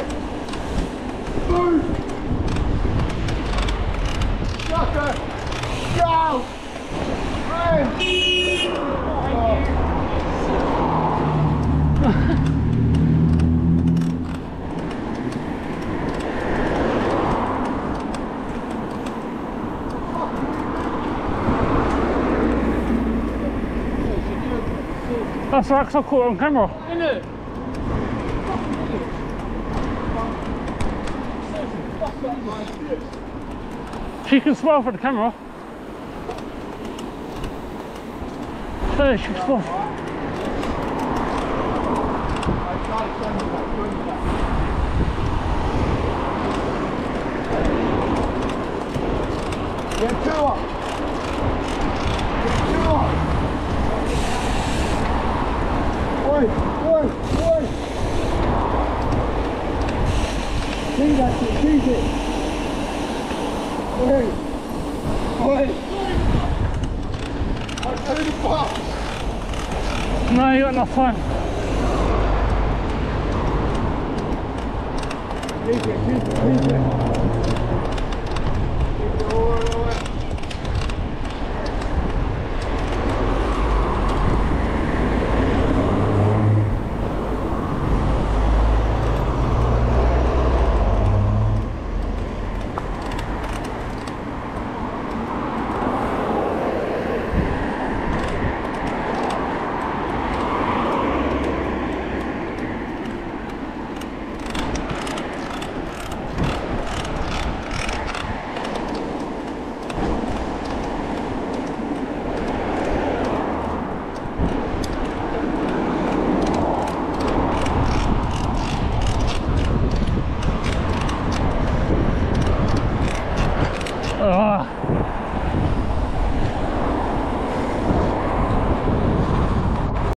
Move! Shaka! Go! That's right, 'cause I caught it on camera. Isn't it? She can smile for the camera. There, she can smile. Get two up. Get two up. Oi, oi, oi. See that shit, see it. Oi, oi. I'm doing the box. No, you got enough time. Keep it, keep it, keep it. Keep it all the way.